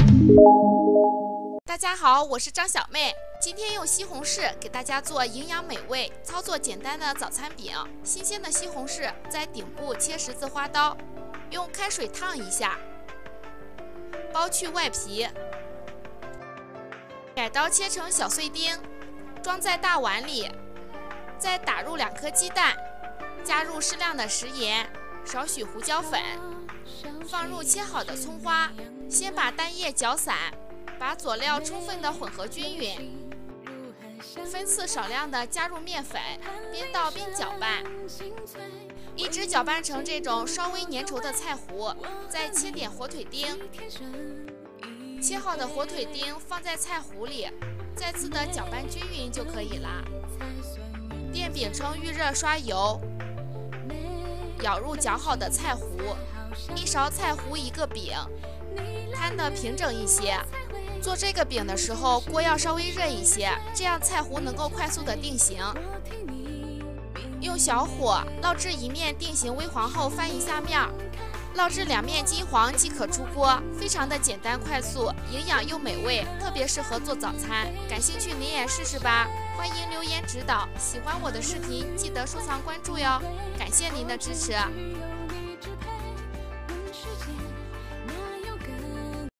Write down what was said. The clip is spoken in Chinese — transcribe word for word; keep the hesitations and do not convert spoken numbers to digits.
大家好，我是张小妹，今天用西红柿给大家做营养美味、操作简单的早餐饼。新鲜的西红柿在顶部切十字花刀，用开水烫一下，剥去外皮，改刀切成小碎丁，装在大碗里，再打入两颗鸡蛋，加入适量的食盐，少许胡椒粉，放入切好的葱花，先把蛋液搅散，把佐料充分的混合均匀，分次少量的加入面粉，边倒边搅拌，一直搅拌成这种稍微粘稠的菜糊，再切点火腿丁，切好的火腿丁放在菜糊里，再次的搅拌均匀就可以了。电饼铛预热刷油，舀入搅好的菜糊，一勺菜糊一个饼，摊得平整一些。做这个饼的时候，锅要稍微热一些，这样菜糊能够快速的定型。用小火烙至一面定型微黄后翻一下面，烙至两面金黄即可出锅，非常的简单快速，营养又美味，特别适合做早餐。感兴趣您也试试吧，欢迎留言指导。喜欢我的视频记得收藏关注哟，感谢您的支持。